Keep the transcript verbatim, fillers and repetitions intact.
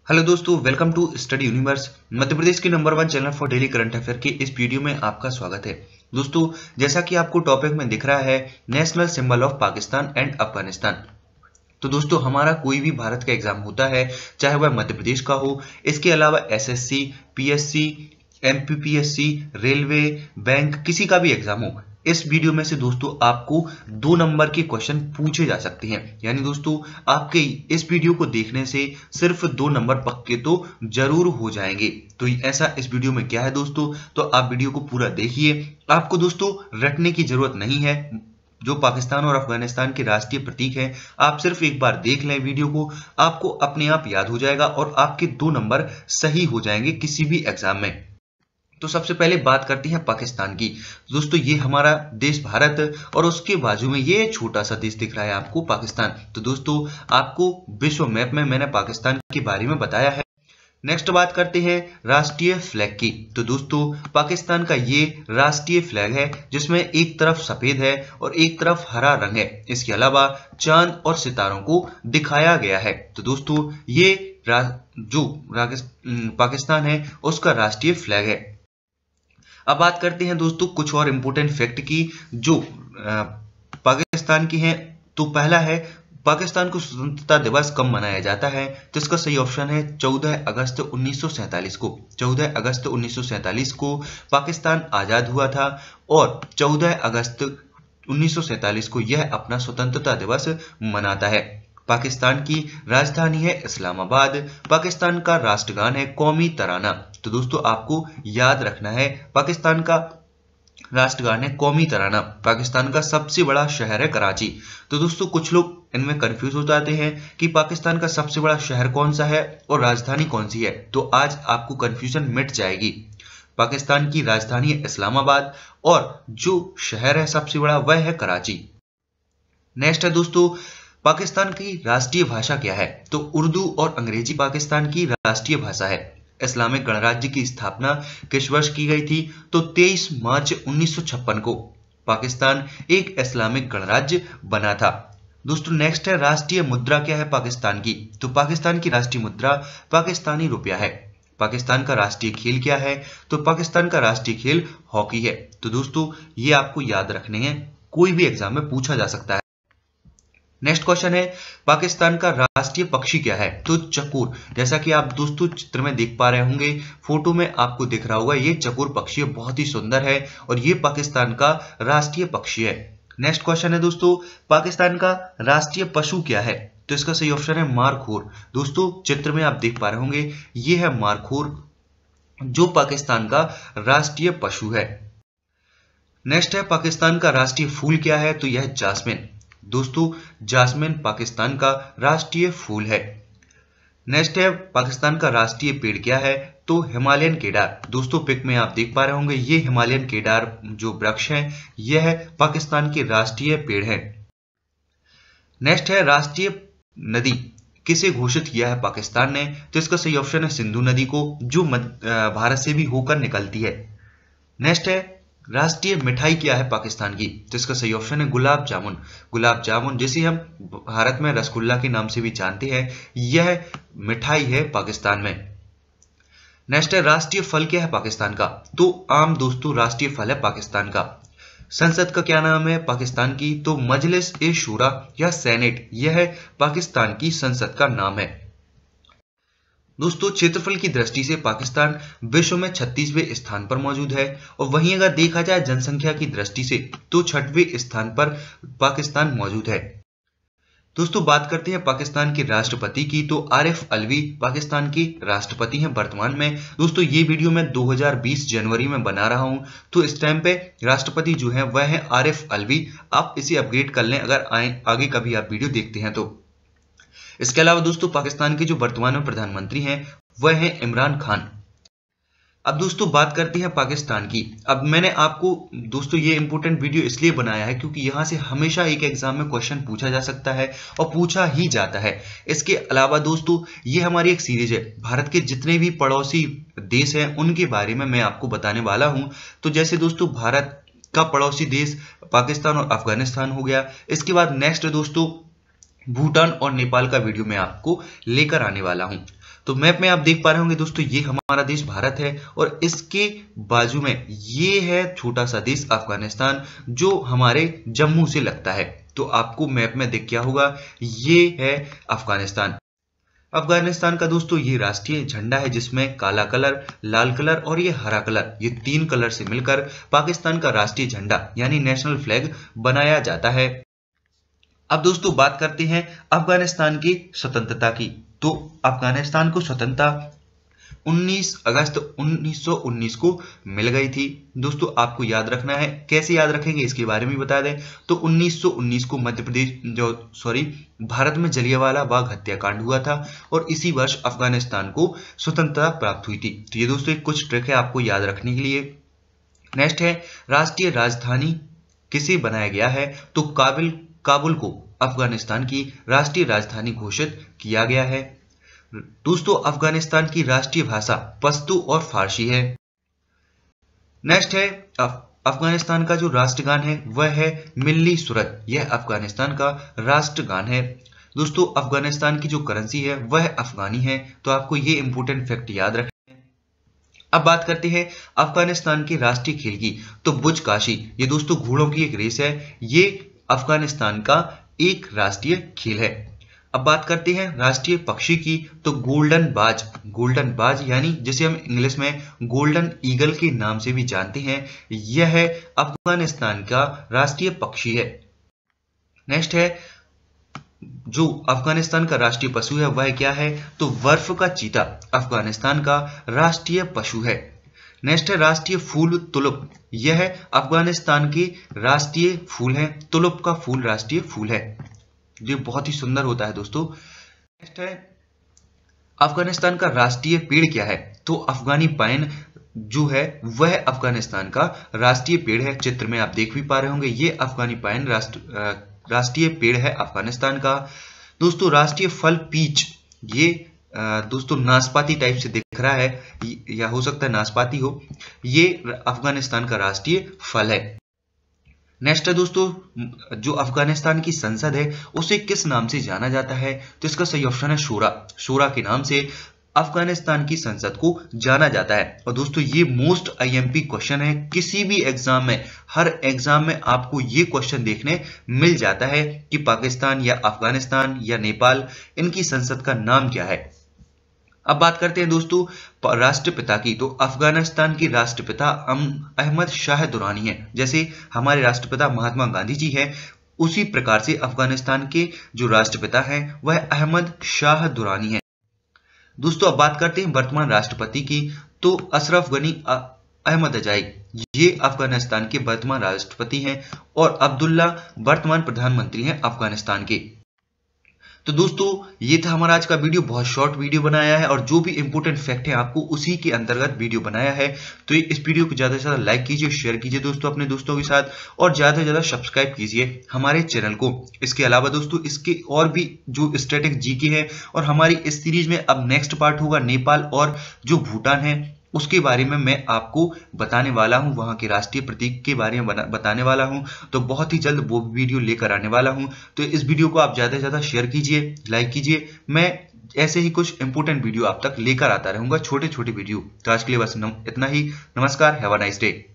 Hello दोस्तों, welcome to Study Universe, Madhya Pradesh के number one channel for daily current affair के इस वीडियो में आपका स्वागत है। दोस्तों, जैसा कि आपको टॉपिक में दिख रहा है, national symbol of Pakistan and Afghanistan. तो दोस्तों, हमारा कोई भी भारत का एग्जाम होता है, चाहे वह मध्य प्रदेश का हो, इसके अलावा SSC, PSC, MPPSC, railway, bank, किसी का भी एग्जाम हो, इस वीडियो में से दोस्तों आपको दो नंबर के क्वेश्चन पूछे जा सकते हैं। यानी दोस्तों, आपके इस वीडियो को देखने से सिर्फ दो नंबर पक्के तो जरूर हो जाएंगे। तो ऐसा इस वीडियो में क्या है दोस्तों, तो आप वीडियो को पूरा देखिए। आपको दोस्तों रटने की जरूरत नहीं है। जो पाकिस्तान और अफगानिस्तान के राष्ट्रीय प्रतीक हैं, आप सिर्फ एक बार देख लें वीडियो को, आपको अपने आप याद हो जाएगा और आपके दो नंबर सही हो जाएंगे किसी भी एग्जाम में। तो सबसे पहले बात करते हैं पाकिस्तान की। दोस्तों, ये हमारा देश भारत और उसके बाजू में ये छोटा सा देश दिख रहा है आपको, पाकिस्तान। तो दोस्तों, आपको विश्व मैप में मैंने पाकिस्तान के बारे में बताया है। नेक्स्ट बात करते हैं राष्ट्रीय फ्लैग की। तो दोस्तों, पाकिस्तान का ये राष्ट्रीय फ्लैग है जिसमें एक तरफ सफेद है और एक तरफ हरा रंग है। इसके अलावा चांद और सितारों को दिखाया गया है। तो दोस्तों, ये जो पाकिस्तान है उसका राष्ट्रीय फ्लैग है। अब बात करते हैं दोस्तों कुछ और इंपोर्टेंट फैक्ट की जो पाकिस्तान की हैं। तो पहला है, पाकिस्तान को स्वतंत्रता दिवस कब मनाया जाता है? तो इसका सही ऑप्शन है चौदह अगस्त उन्नीस सौ सैंतालीस को। चौदह अगस्त उन्नीस सौ सैंतालीस को पाकिस्तान आजाद हुआ था और चौदह अगस्त उन्नीस सौ सैंतालीस को यह अपना स्वतंत्रता दिवस मनाता है। पाकिस्तान की राजधानी है इस्लामाबाद। पाकिस्तान का राष्ट्रगान है कौमी तराना। तो दोस्तों, आपको याद रखना है, पाकिस्तान का राष्ट्रगान है कौमी तराना। पाकिस्तान का सबसे बड़ा शहर है कराची। तो दोस्तों, कुछ लोग इनमें कंफ्यूज हो जाते हैं कि पाकिस्तान का सबसे बड़ा शहर कौन सा है और राजधानी कौन सी है। तो आज आपको कंफ्यूजन मिट जाएगी। पाकिस्तान की राजधानी है इस्लामाबाद और जो शहर है सबसे बड़ा वह है कराची। नेक्स्ट है दोस्तों, पाकिस्तान की राष्ट्रीय भाषा क्या है? तो उर्दू और अंग्रेजी पाकिस्तान की राष्ट्रीय भाषा है। इस्लामिक गणराज्य की स्थापना किस वर्ष की गई थी? तो तेईस मार्च उन्नीस सौ छप्पन को पाकिस्तान एक इस्लामिक गणराज्य बना था। दोस्तों, नेक्स्ट है राष्ट्रीय मुद्रा क्या है पाकिस्तान की? तो पाकिस्तान की राष्ट्रीय मुद्रा पाकिस्तानी रुपया है। पाकिस्तान का राष्ट्रीय खेल क्या है? तो पाकिस्तान का राष्ट्रीय खेल हॉकी है। तो दोस्तों, ये आपको याद रखने हैं, कोई भी एग्जाम में पूछा जा सकता है। नेक्स्ट क्वेश्चन है, पाकिस्तान का राष्ट्रीय पक्षी क्या है? तो चकोर। जैसा कि आप दोस्तों चित्र में देख पा रहे होंगे, फोटो में आपको दिख रहा होगा, ये चकोर पक्षी है, बहुत ही सुंदर है और ये पाकिस्तान का राष्ट्रीय पक्षी है। नेक्स्ट क्वेश्चन है दोस्तों, पाकिस्तान का राष्ट्रीय पशु क्या है? तो इसका सही ऑप्शन है मारखोर। दोस्तों, चित्र में आप देख पा रहे होंगे, ये है मारखोर जो पाकिस्तान का राष्ट्रीय पशु है। नेक्स्ट है, पाकिस्तान का राष्ट्रीय फूल क्या है? तो यह जास्मिन। दोस्तों, जास्मिन पाकिस्तान का राष्ट्रीय फूल है। नेक्स्ट है, पाकिस्तान का राष्ट्रीय पेड़ क्या है? तो हिमालयन केदार। दोस्तों, पिक में आप देख पा रहे होंगे, ये हिमालयन केदार जो वृक्ष है, यह पाकिस्तान के राष्ट्रीय पेड़ है। नेक्स्ट है, राष्ट्रीय नदी किसे घोषित किया है पाकिस्तान ने? तो इसका सही ऑप्शन है सिंधु नदी को, जो भारत से भी होकर निकलती है। नेक्स्ट है, राष्ट्रीय मिठाई क्या है पाकिस्तान की? तो इसका सही ऑप्शन है गुलाब जामुन। गुलाब जामुन, जिसे हम भारत में रसगुल्ला के नाम से भी जानते हैं, यह मिठाई है पाकिस्तान में। नेक्स्ट है, राष्ट्रीय फल क्या है पाकिस्तान का? तो आम। दोस्तों, राष्ट्रीय फल है पाकिस्तान का। संसद का क्या नाम है पाकिस्तान की? तो मजलिस ए शूरा या सेनेट, यह पाकिस्तान की संसद का नाम है। दोस्तों, क्षेत्रफल की दृष्टि से पाकिस्तान विश्व में छत्तीसवें स्थान पर मौजूद है और वहीं अगर देखा जाए जनसंख्या की दृष्टि से तो छठवें स्थान पर पाकिस्तान मौजूद है। दोस्तों, बात करते हैं पाकिस्तान के राष्ट्रपति की। तो आरिफ अलवी पाकिस्तान के राष्ट्रपति हैं वर्तमान में। दोस्तों, ये वीडियो मैं दो हज़ार बीस जनवरी में बना रहा हूं, तो इस टाइम पे राष्ट्रपति जो है वह है आरिफ अलवी। आप इसे अपग्रेड कर लें अगर आगे कभी आप वीडियो देखते हैं तो। इसके अलावा दोस्तों, पाकिस्तान के जो वर्तमान में प्रधानमंत्री हैं वह है इमरान खान। अब दोस्तों, बात करते हैं पाकिस्तान की। अब मैंने आपको दोस्तों ये इंपॉर्टेंट वीडियो इसलिए बनाया है क्योंकि यहां से हमेशा एक एग्जाम में क्वेश्चन पूछा जा सकता है और पूछा ही जाता है। इसके अलावा दोस्तों, ये हमारी एक सीरीज है, भारत के जितने भी पड़ोसी देश हैं उनके बारे में मैं आपको बताने वाला हूं। तो जैसे दोस्तों, भारत का पड़ोसी देश पाकिस्तान और अफगानिस्तान हो गया। इसके बाद नेक्स्ट दोस्तों भूटान और नेपाल का वीडियो मैं आपको लेकर आने वाला हूं। तो मैप में आप देख पा रहे होंगे दोस्तों, ये हमारा देश भारत है और इसके बाजू में ये है छोटा सा देश अफगानिस्तान, जो हमारे जम्मू से लगता है। तो आपको मैप में दिख क्या होगा, ये है अफगानिस्तान। अफगानिस्तान का दोस्तों ये राष्ट्रीय झंडा है, जिसमें काला कलर, लाल कलर और ये हरा कलर, ये तीन कलर से मिलकर पाकिस्तान का राष्ट्रीय झंडा यानी नेशनल फ्लैग बनाया जाता है। अब दोस्तों बात करते हैं अफगानिस्तान की स्वतंत्रता की। तो अफगानिस्तान को स्वतंत्रता उन्नीस अगस्त उन्नीस सौ उन्नीस को मिल गई थी। दोस्तों आपको याद रखना है, कैसे याद रखेंगे इसके बारे में बता दें। तो उन्नीस सौ उन्नीस को मध्य प्रदेश जो सॉरी भारत में जलियांवाला बाग हत्याकांड हुआ था और इसी वर्ष अफगानिस्तान को स्वतंत्रता प्राप्त हुई थी। तो ये दोस्तों कुछ ट्रिक है आपको याद रखने के लिए। नेक्स्ट है राष्ट्रीय राजधानी किसे बनाया गया है। तो काबिल काबुल को अफगानिस्तान की राष्ट्रीय राजधानी घोषित किया गया है। दोस्तों अफगानिस्तान की राष्ट्रीय भाषा पश्तो और फारसी है। नेक्स्ट है अफगानिस्तान का जो राष्ट्रगान है वह है मिल्ली सूरत, यह अफगानिस्तान का राष्ट्रगान है। दोस्तों अफगानिस्तान की जो करेंसी है वह अफगानी है। तो आपको ये इंपॉर्टेंट फैक्ट याद रखना है। अब बात करते हैं अफगानिस्तान के राष्ट्रीय खेल की। तो बुजकाशी, ये दोस्तों घोड़ों की एक रेस है, ये अफगानिस्तान का एक राष्ट्रीय खेल है। अब बात करते हैं राष्ट्रीय पक्षी की। तो गोल्डन बाज, गोल्डन बाज यानी जिसे हम इंग्लिश में गोल्डन ईगल के नाम से भी जानते हैं, यह है अफगानिस्तान का राष्ट्रीय पक्षी है। नेक्स्ट है जो अफगानिस्तान का राष्ट्रीय पशु है वह क्या है। तो बर्फ का चीता अफगानिस्तान का राष्ट्रीय पशु है। नेक्स्ट है राष्ट्रीय फूल तुलुप, यह है अफगानिस्तान के राष्ट्रीय फूल है। तुलुप का फूल राष्ट्रीय फूल है, ये बहुत ही सुंदर होता है दोस्तों। नेक्स्ट है अफगानिस्तान का राष्ट्रीय पेड़ क्या है। तो अफगानी पाइन जो है वह अफगानिस्तान का राष्ट्रीय पेड़ है। चित्र में आप देख भी पा रहे होंगे, ये अफगानी पाइन राष्ट्र राष्ट्रीय पेड़ है अफगानिस्तान का। दोस्तों राष्ट्रीय फल पीच, ये दोस्तों नाशपाती टाइप से दिख रहा है या हो सकता है नाशपाती हो, ये अफगानिस्तान का राष्ट्रीय फल है। नेक्स्ट है दोस्तों जो अफगानिस्तान की संसद है उसे किस नाम से जाना जाता है। तो इसका सही ऑप्शन है शोरा, शोरा के नाम से अफगानिस्तान की संसद को जाना जाता है। और दोस्तों ये मोस्ट आईएमपी क्वेश्चन है, किसी भी एग्जाम में, हर एग्जाम में आपको ये क्वेश्चन देखने मिल जाता है कि पाकिस्तान या अफगानिस्तान या नेपाल, इनकी संसद का नाम क्या है। अब बात करते हैं दोस्तों राष्ट्रपिता की। तो अफगानिस्तान के राष्ट्रपिता अहमद शाह दुरानी है। जैसे हमारे राष्ट्रपिता महात्मा गांधी जी हैं, उसी प्रकार से अफगानिस्तान के जो राष्ट्रपिता हैं वह अहमद शाह दुरानी है। दोस्तों अब बात करते हैं वर्तमान राष्ट्रपति की। तो अशरफ गनी अहमदजाई, ये अफगानिस्तान के वर्तमान राष्ट्रपति हैं और अब्दुल्ला वर्तमान प्रधानमंत्री हैं अफगानिस्तान के। तो दोस्तों ये था हमारा आज का वीडियो, बहुत शॉर्ट वीडियो बनाया है और जो भी इंपॉर्टेंट फैक्ट है आपको उसी के अंतर्गत वीडियो बनाया है। तो इस वीडियो को ज्यादा से ज्यादा लाइक कीजिए, शेयर कीजिए दोस्तों अपने दोस्तों के साथ और ज्यादा से ज्यादा सब्सक्राइब कीजिए हमारे चैनल को। इसके अलावा दोस्तों इसके और भी जो स्टैटिक जीके है और हमारी इस सीरीज में अब नेक्स्ट पार्ट होगा नेपाल और जो भूटान है उसके बारे में मैं आपको बताने वाला हूं, वहां के राष्ट्रीय प्रतीक के बारे में बताने वाला हूं। तो बहुत ही जल्द वो वीडियो लेकर आने वाला हूं। तो इस वीडियो को आप ज्यादा से ज्यादा शेयर कीजिए, लाइक कीजिए। मैं ऐसे ही कुछ इंपॉर्टेंट वीडियो आप तक लेकर आता रहूंगा, छोटे छोटे वीडियो। तो आज के लिए बस इतना ही। नमस्कार, हैव अ नाइस डे।